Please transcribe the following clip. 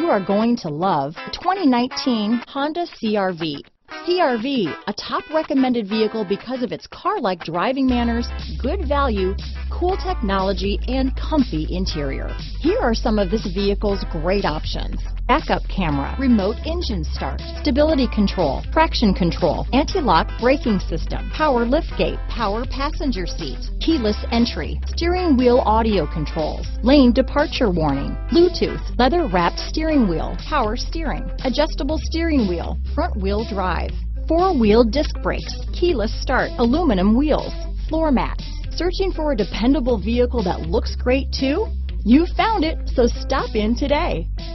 you are going to love the 2019 Honda CR-V. CR-V, a top recommended vehicle because of its car-like driving manners, good value, cool technology, and comfy interior. Here are some of this vehicle's great options: backup camera, remote engine start, stability control, traction control, anti-lock braking system, power liftgate, power passenger seat, keyless entry, steering wheel audio controls, lane departure warning, Bluetooth, leather-wrapped steering wheel, power steering, adjustable steering wheel, front-wheel drive, four-wheel disc brakes, keyless start, aluminum wheels, floor mats. Searching for a dependable vehicle that looks great too? You found it, so stop in today.